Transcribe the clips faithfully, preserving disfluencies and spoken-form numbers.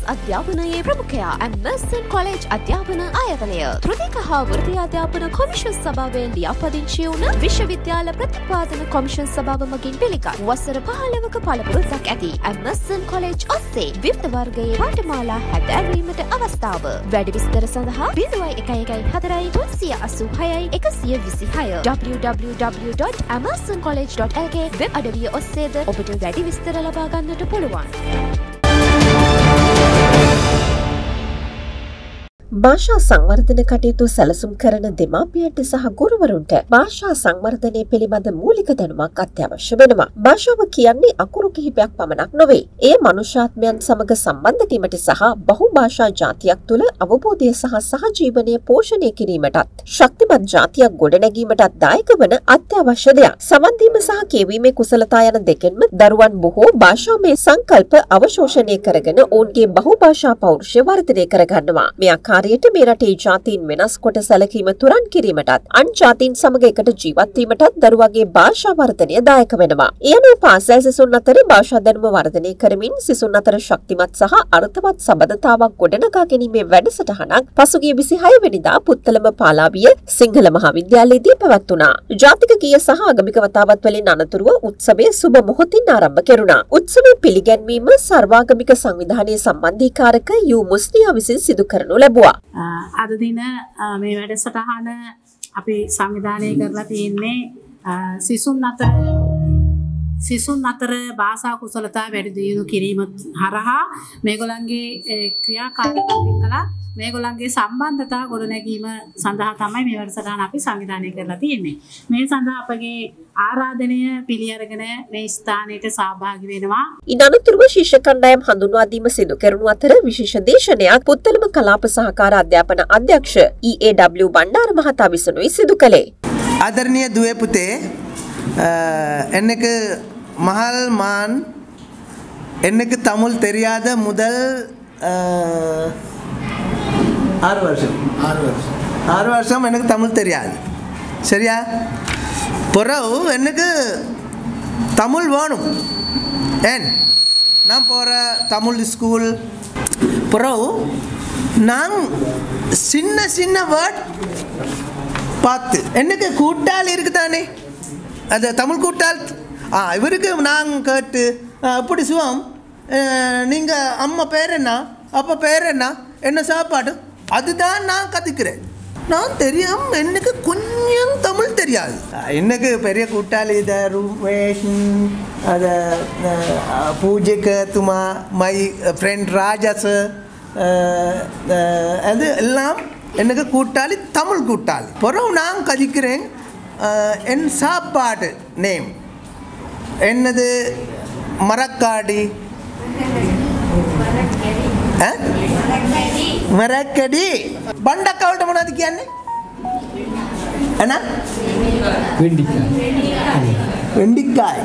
අධ්‍යාපනයේ ප්‍රමුඛයා ඇම්බර්සන් කොලෙජ් අධ්‍යාපන ආයතනය ත්‍ෘතික හා වෘත්තීය අධ්‍යාපන කොමිෂන් සභාවෙන් ලියාපදිංචි වුණ විශ්වවිද්‍යාල ප්‍රතිපාදන කොමිෂන් සභාව මගින් පිළිගත් වසර පහළොවක පළපුරුද්දක් ඇති ඇම්බර්සන් කොලෙජ් ඔස්සේ විවිධ වර්ගයේ පාඨමාලා හැදෑරීමට අවස්ථාව. වැඩි විස්තර සඳහා zero one one one four three eight six one one two six w w w dot amazon college dot l k web අඩවිය ඔස්සේද ඔබට වැඩි විස්තර ලබා ගන්නට පුළුවන්. භාෂා සංවර්ධන කටයුතු සැලසුම් කරන දෙමාපියන්ට සහ ගුරුවරුන්ට භාෂා සංවර්ධනය පිළිබඳ මූලික දැනුමක් අත්‍යවශ්‍ය වෙනවා. භාෂාව කියන්නේ අකුරු කිහිපයක් පමණක් නොවේ. එය මනුෂ්‍යාත්මයන් සමග සම්බන්ධ වීමට සහ බහුභාෂා ජාතියක් තුළ අවබෝධය සහ සහජීවනය පෝෂණය කිරීමටත් ශක්තිමත් ජාතියක් ගොඩනැගීමටත් දායක වන අත්‍යවශ්‍ය දෙයක්. සවන් දීම සහ කියවීමේ කුසලතා යන දෙකෙන්ම දරුවන් බොහෝ භාෂාමය සංකල්ප අවශෝෂණය කරගෙන ඔවුන්ගේ බහුභාෂා පෞරුෂය වර්ධනය කරගන්නවා. මේ කාර්යයට මේ රටේ ජාතීන් වෙනස් කොට සැලකීම තුරන් කිරීමටත් අන් ජාතීන් සමග එකට ජීවත් වීමටත් දරුවගේ භාෂා වර්ධනය දායක වෙනවා. ඒ අනුව පාසල් සිසුන් අතර භාෂා දැනුම වර්ධනය කරමින් සිසුන් අතර ශක්තිමත් සහ අර්ථවත් සබඳතාවක් ගොඩනගා ගැනීමේ වැඩසටහනක් පසුගිය විසිහය වෙනිදා පුත්තලම පාලාවිය සිංහල මහාවිද්‍යාලයේදී පැවැත්වුණා. ජාතික ගීය සහ ආගමික වතාවත් වලින් අනතුරුව උත්සවය සුබ මොහොතින් ආරම්භ කෙරුණා. උත්සවයේ පිළිගැන්වීම සර්වාගමික සංවිධානයේ සම්බන්ධීකාරක යූ මුස්ලියා විසින් සිදු කරනු ලැබුවා. අද දින මේ වැඩසටහන අපි සංවිධානය කරලා තියෙන්නේ සිසුන් අතර සිසුන් අතර භාෂා කුසලතා වැඩි දියුණු කිරීම හරහා මේගොල්ලන්ගේ ක්‍රියාකාරීත්වය එක්කලා මේගොල්ලන්ගේ සම්බන්ධතා ගොඩනැගීම සඳහා තමයි මේ වැඩසටහන අපි සංවිධානය කරලා තියෙන්නේ. මේ සඳහා අපගේ ආරාධනය පිළි අරගෙන මේ ස්ථානයට සහභාගී වෙනවා. ඉන් අනතුරුව ශිෂ්‍ය කණ්ඩායම් හඳුන්වා දීම සිදු කරනු අතර විශේෂ දේශනයක් පුත්තලම කලාප සහකාර අධ්‍යාපන අධ්‍යක්ෂ ඊ ඒ ඩබ්ලිව් බණ්ඩාර මහතා විසිනුයි සිදු කළේ. ආදරණීය දුවේ පුතේ එන්නක මහල් මාන් එන්නක තමුල් தெரியாத முதல் ஆறு வருஷம் ஆறு வருஷம் ஆறு வருஷம் எனக்கு தமிழ் தெரியாது சரியா பிறகு எனக்கு தமிழ் வேணும் ஏன் நான் போகிற தமிழ் ஸ்கூல் பிறகு நான் சின்ன சின்ன வேர்ட் பார்த்து எனக்கு கூட்டாளி இருக்குதானே அது தமிழ் கூட்டாளி ஆ இவருக்கு நான் கேட்டு அப்படி சிவம் நீங்கள் அம்மா பேர் என்ன அப்பா பேர் என்ன என்ன சாப்பாடு அதுதான் நான் கற்றுக்கிறேன். நான் தெரியாம எனக்கு கொஞ்சம் தமிழ் தெரியாது. எனக்கு பெரிய கூட்டாளி இதை ரூமேஷ் அதை பூஜைக்கு துமா மை ஃப்ரெண்ட் ராஜாஸ் அது எல்லாம் எனக்கு கூட்டாளி தமிழ் கூட்டாளி. பிறகு நான் கதிக்கிறேன் என் சாப்பாடு நேம் என்னது மரக்காடி මරක්කඩි බණ්ඩක්කවලට මොනවද කියන්නේ? අන වෙන්ඩිකායි වෙන්ඩිකායි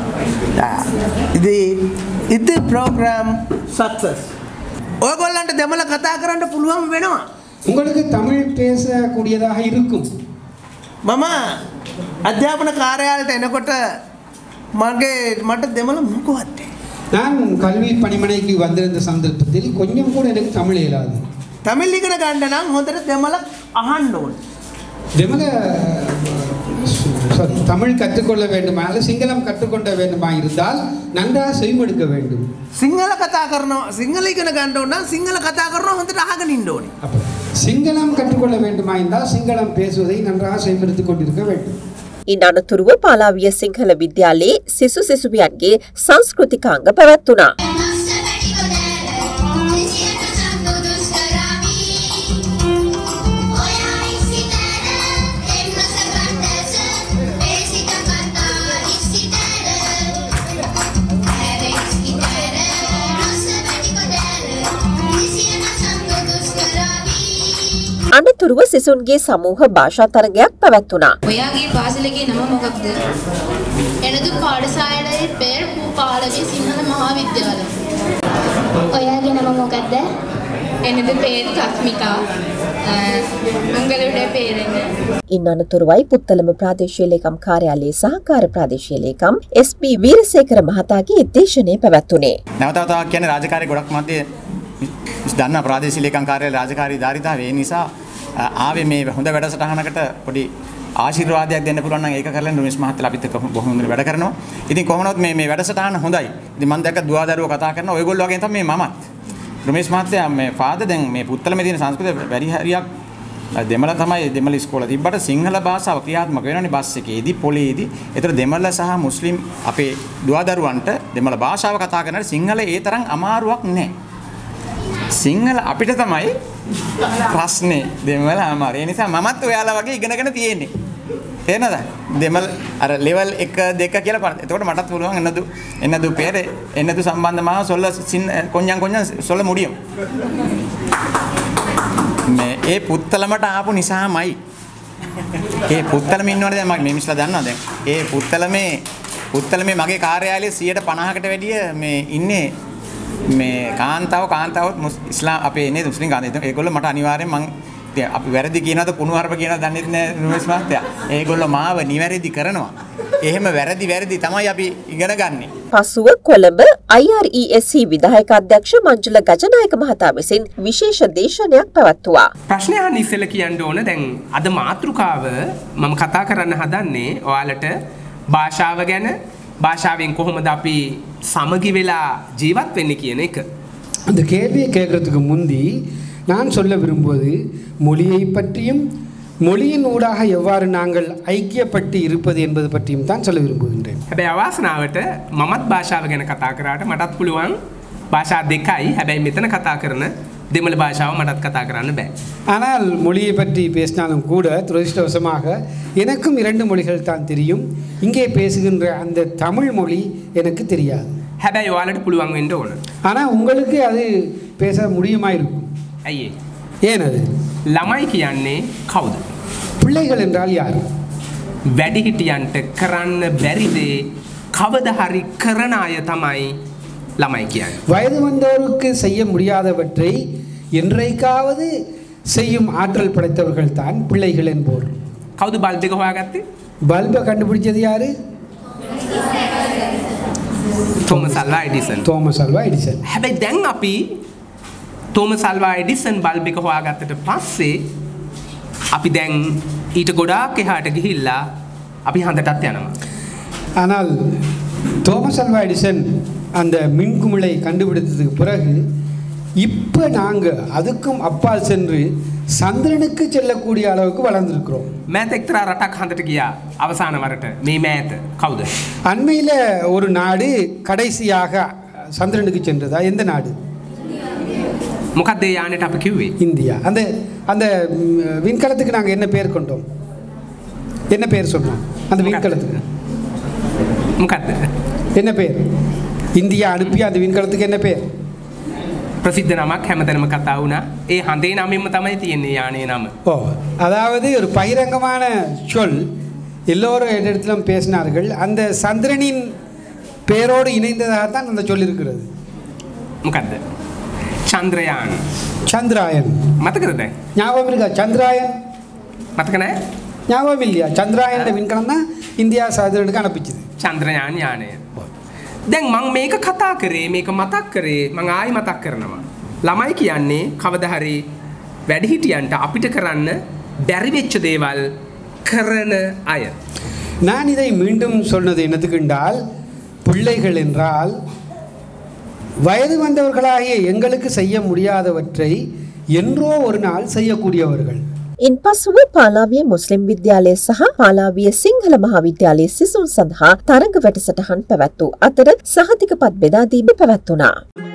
ඉතින් ඉති ප්‍රෝග්‍රෑම් සක්සස්. ඔයගොල්ලන්ට දෙමළ කතා කරන්න පුළුවන් වෙනවා. உங்களுக்கு தமிழ் பேசக்கூடியதாக இருக்கும். මම අධ්‍යාපන කාර්යාලයට එනකොට මගේ මට දෙමළ මොකවත් நான் கல்வி பணிமனைக்கு வந்திருந்த சந்தர்ப்பத்தில் கொஞ்சம் கூட எனக்கு தமிழ் இயலாது. தமிழ் ඉගෙන ගන්න නම් හොඳට දෙමළ අහන්න ඕනේ. දෙමළ சாரி தமிழ் கற்றுக்கொள்ள வேண்டுமானால் சிங்களம் கற்றுக்கொள்ள வேண்டுமா இருந்தால் நன்றாக செவிமடுக்க வேண்டும். සිංහල කතා කරනවා සිංහල ඉගෙන ගන්න ඕන නම් සිංහල කතා කරනවා හොඳට අහගෙන ඉන්න ඕනේ. அப்ப சிங்களம் கற்றுக்கொள்ள வேண்டுமா இருந்தால் சிங்களம் பேசுவதை நன்றாக செவிமடுத்துக் கொண்டிருக்க வேண்டும். ඉන් අනතුරුව පාලාවිය සිංහල විද්‍යාලයේ සිසු සිසුවියන්ගේ සංස්කෘතිකාංග පැවැත්වුණා. අනතුරුව සිසුන්ගේ සමූහ භාෂා තරගයක් පැවැත්වුණා. ඔයාගේ පාසලේ නම මොකක්ද? එනදු පාඨශාලාවේ පෙර පාලාවිය සිංහල මහාවිද්‍යාලය. ඔයාගේ නම මොකක්ද? එනදු පෙර කස්මිකා. මංගලුඩේ පෙරෙන්න. ඉන් අනතුරුවයි පුත්තලම ප්‍රාදේශීය ලේකම් කාර්යාලයේ සහකාර ප්‍රාදේශීය ලේකම් එස් පී වීරසේකර මහතාගේ දේශනය පැවැත්වුණේ. නැවත වතාවක් කියන්නේ රාජකාරී ගොඩක් මැද දන්නා ප්‍රාදේශීය ලේකම් කාර්යාලය රාජකාරී ධාරිතාව ඒ නිසා ආවේ මේ හොඳ වැඩසටහනකට පොඩි ආශිර්වාදයක් දෙන්න පුළුවන් නම් ඒක කරලා රමේෂ් මහත්තයලා අපිත් එක්ක බොහොම හොඳට වැඩ කරනවා. ඉතින් කොහොමනොත් මේ මේ වැඩසටහන හොඳයි. ඉතින් මම දැක්ක දුවදරුවෝ කතා කරනවා ඔයගොල්ලෝ වගේ තමයි මමත්. රමේෂ් මහත්තයා මේ ෆාදර් දැන් මේ පුත්තලමේ තියෙන සංස්කෘතිය වැඩි හරියක් දෙමළ තමයි දෙමළ ඉස්කෝල තිබ්බට සිංහල භාෂාව ක්‍රියාත්මක වෙනවනේ බස් එකේදී පොලේදී. ඒතර දෙමළ සහ මුස්ලිම් අපේ දුවදරුවන්ට දෙමළ භාෂාව කතා කරනකොට සිංහල ඒ තරම් අමාරුවක් නැහැ. සිංහල අපිට තමයි ප්‍රශ්නේ දෙමළ අමාරු. ඒ නිසා මමත් ඔයාලා වගේ ඉගෙනගෙන තියෙන්නේ. තේරෙනවද? දෙමළ අර ලෙවල් එක දෙක කියලා බලන්න. එතකොට මටත් පුළුවන් එන්නදු එන්නදු පෙරේ එන්නදු සම්බන්ධமாக சொல்ல கொஞ்சம் கொஞ்சம் சொல்ல முடியும். මේ ඒ පුත්තලමට ආපු නිසාමයි. ඒ පුත්තලම ඉන්නවනේ දැන් මම මේ මිස්ලා දන්නවා දැන්. ඒ පුත්තලමේ පුත්තලමේ මගේ කාර්යාලයේ සියයට පනහකට වැඩිය මේ ඉන්නේ මේ කාන්තාව කාන්තාවත් ඉස්ලාම් අපේ ඉන්නේ මුස්ලිම් කාන්තාව. ඒගොල්ලෝ මට අනිවාර්යෙන් මං අපි වැරදි කියනවද කුණු හarp කියනවද දන්නේ නැහැ රමේෂ් මහත්තයා. ඒගොල්ලෝ මාව නිවැරදි කරනවා. එහෙම වැරදි වැරදි තමයි අපි ඉගෙන ගන්නෙ. පසුව Colombo I R E S C විධායක අධ්‍යක්ෂ මංජුල ගජනායක මහතා විසින් විශේෂ දේශනයක් පැවැත්වුවා. ප්‍රශ්නය අහන්න ඉස්සෙල්ලා කියන්න ඕන දැන් අද මාතෘකාව මම කතා කරන්න හදන්නේ ඔයාලට භාෂාව ගැන භාෂාවෙන් කොහොමද අපි සමගි වෙලා ජීවත් වෙන්නේ කියන එක. அந்த கேள்வியை கேட்கறதுக்கு முந்தி நான் சொல்ல விரும்புவது மொழியை பற்றியும் மொழியின் ஊடாக எவ்வாறு நாங்கள் ஐக்கியப்பட்டு இருப்பது என்பது பற்றியும் தான் சொல்ல விரும்புகின்றேன். හැබැයි අවාසනාවට මමත් භාෂාව ගැන කතා කරාට මටත් පුළුවන් භාෂා දෙකයි. හැබැයි මෙතන කතා කරන දෙමළ භාෂාව මටත් කතා කරන්න බෑ. ஆனால் மொழியை பற்றி பேசினாலும் கூட துரதிர்ஷ்டவசமாக எனக்கும் இரண்டு மொழிகள் தான் தெரியும். இங்கே பேசுகின்ற அந்த தமிழ் மொழி எனக்கு தெரியாது. හැබැයි ඔයාලට පුළුවන් වෙන්න ඕන. ஆனால் உங்களுக்கு அது பேச முடியுமா இருக்கும். ඇයි ඒ? ஏன் அது? ළමයි කියන්නේ කවුද? பிள்ளைகள் என்றால் யார்? වැඩිහිටියන්ට කරන්න බැරි දේ කවදා හරි කරන අය තමයි ළමයි කියන්නේ. வயது வந்தோருக்கு செய்ய முடியாதவற்றை என்றைக்காவது செய்யும் ஆற்றல் படைத்தவர்கள் தான் பிள்ளைகள் என்போர். කවුද බල්බ් එක හොයාගත්තේ? பல்பை கண்டுபிடிச்சது யாரு? Thomas Alva Edison. Thomas Alva Edison. හැබැයි දැන් අපි තෝමස් අල්වා එඩිසන් බල්බ් එක හොයාගත්තට පස්සේ අපි දැන් ඊට ගොඩාක් එහාට ගිහිල්ලා අපි හඳටත් යනවා. ஆனால் தோமஸ் அல்வா எடிசன் அந்த மின்குமிழை கண்டுபிடித்ததுக்கு பிறகு இப்போ நாங்கள் அதுக்கும் அப்பால் சென்று சந்திரனுக்கு செல்லக்கூடிய அளவுக்கு வளர்ந்துருக்கிறோம். මෑත එක්තරා රටක් හඳට ගියා අවසාන වරට. මේ මෑත කවුද? அண்மையில் ஒரு நாடு கடைசியாக சந்திரனுக்கு சென்றதா? எந்த நாடு? මොකක්ද ඒ යානෙට අපි කිව්වේ? இந்தியா. அந்த அந்த ம், விண்கலத்துக்கு நாங்கள் என்ன பேர் கொண்டோம்? என்ன பேர் சொன்னோம் அந்த விண்கலத்துக்கு? මොකක්ද? என்ன பேர்? இந்தியா அனுப்பிய அந்த விண்கலத்துக்கு என்ன பேர்? ප්‍රසිද්ධ නමක් හැමතැනම කතා වුණා. ඒ හඳේ නමින්ම තමයි තියෙන්නේ යානේ නම. ஓ, அதாவது ஒரு பகிரங்கமான சொல், எல்லோரும் இடத்திலும் பேசினார்கள். அந்த சந்திரனின் பெயரோடு இணைந்ததாகத்தான் அந்த சொல் இருக்கிறது. මොකද්ද? චන්ද්‍රයාන්. சந்திராயன். මතකද? ஞாபகம் இருக்கா? சந்திராயன் මතක නැහැ? ஞாபகம் இல்லையா? சந்திராயன் விண்கலம் தான் இந்தியா சந்திரனுக்கு அனுப்பிச்சது. චන්ද්‍රයාන් යානය. දැන් මම මේක කතා කරේ මේක මතක් කරේ මම ආයි මතක් කරනවා. ළමයි කියන්නේ කවදා හරි වැඩිහිටියන්ට අපිට කරන්න බැරි වෙච්ච දේවල් කරන අය. நான் இதை மீண்டும் சொன்னது என்னதுக்கென்றால், பிள்ளைகள் என்றால் வயது வந்தவர்களாகிய எங்களுக்கு செய்ய முடியாதவற்றை என்றோ ஒரு நாள் செய்யக்கூடியவர்கள். ඉන්පසුව පාලාවිය මුස්ලිම් විද්‍යාලය සහ පාලාවිය සිංහල මහාවිද්‍යාලයේ සිසුන් සඳහා තරඟ වැඩසටහන් පැවැත් වූ අතර සහතිකපත් බෙදා දීම පැවැත්වුණා.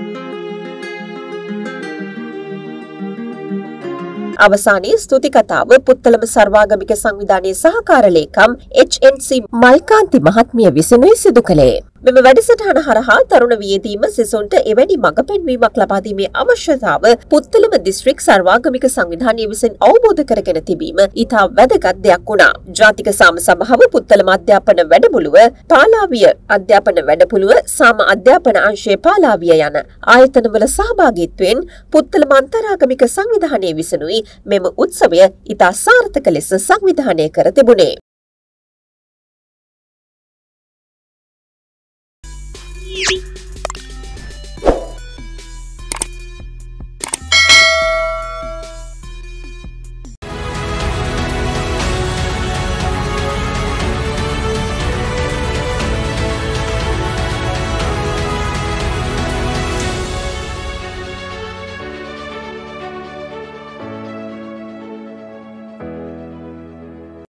අවසානයේ ස්තුති කතාව පුත්තලම සර්වාගමික සංවිධානයේ සහකාර ලේකම් H N C මල්කාන්ති මහත්මිය විසිනුයි සිදු කළේ. මෙම වැඩසටහන හරහා තරුණ වියදීම සිසුන්ට එවැනි මඟ පෙන්වීමක් ලබා දීමේ අවශ්‍යතාව පුත්තලම දිස්ත්‍රික් සර්වාගමික සංවිධානය විසින් අවබෝධ කරගෙන තිබීම ඉතා වැදගත් දෙයක් වුණා. ජාතික සාම සභාව පුත්තලම අධ්‍යාපන වැඩමුළුව, පාලාවිය අධ්‍යාපන වැඩපුළුව, සාම අධ්‍යාපන අංශයේ පාලාවිය යන ආයතනවල සහභාගීත්වයෙන් පුත්තලම අන්තරාගමික සංවිධානය විසිනුයි මෙම උත්සවය ඉතා සාර්ථක ලෙස සංවිධානය කර තිබුණේ.